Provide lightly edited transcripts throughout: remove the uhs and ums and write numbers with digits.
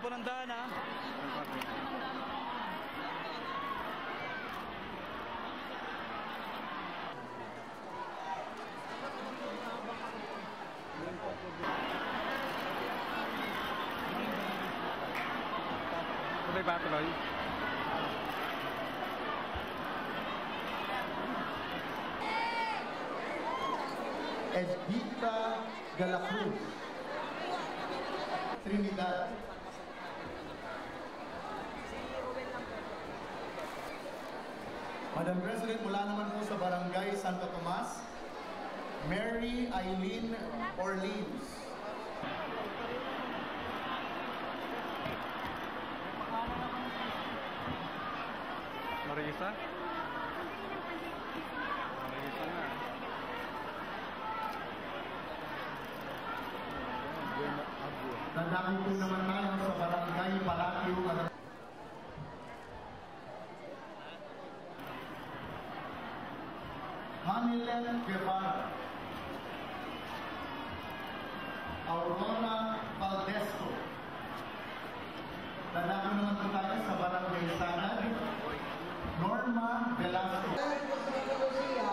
po ng daan ha. Tuloy ba? Tuloy? Edita de la Cruz, Trinidad. Madam President, mula naman po sa Barangay Santo Tomas, Mary Eileen Orleans. Marisa? Marisa na. Dadako po naman tayo sa Barangay Palakyo. Hamilen Guevara, Aurora Valdesco. Dadako naman po tayo sa Barangay Sta, Norma Velasco. Lucia,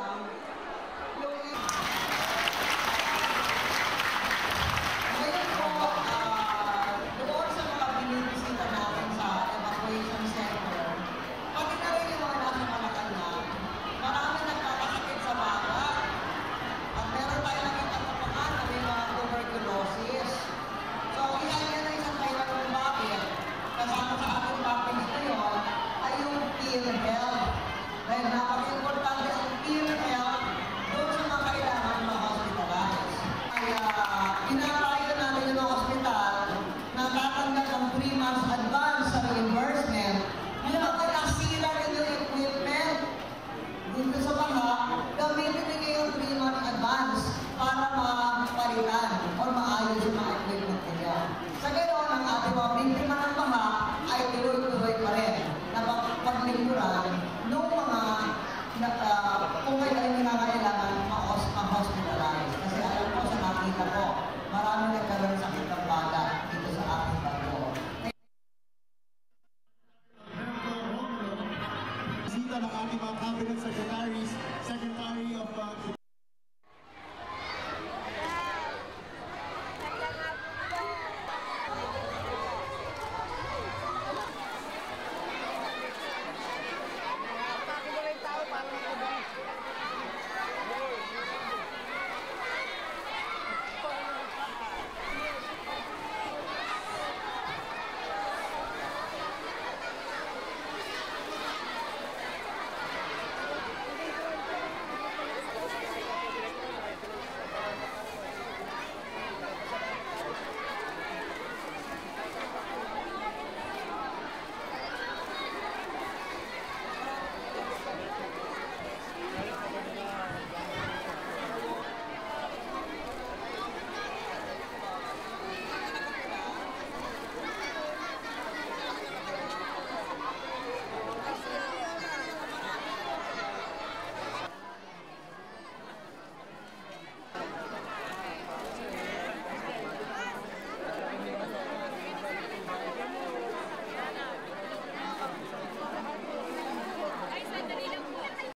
ngayon po, doon sa mga binibisita natin sa evacuation center, pati na rin yung mga nasa Malacanang, marami nagkakasakit sa bata. At meron tayo nakita kapakan na may mga tuberculosis. So, isa yan na isang kailan kung bakit. Kasama sa ating topics ngayon ay yung PhilHealth. Dahil napaka-importante ang PhilHealth doon sa mga kailangan ma-hospitalize. Kaya pinapakita natin yung mga hospital na tatanggap ng 3 months advance sa reimbursement. Ngayon ang nasira rin yung equipment dito sa baha, gamitin nyo yung 3 months advance para mapalitan o maayos yung mga equipment nyo. Sa ganoon, ang ating mga biktima ng baha ay tuloy-tuloy pa rin na paglingkuran ng mga kung may nangangailangan ma-hospitalize. Kasi alam ko sa nakita ko, marami nagkaroon sa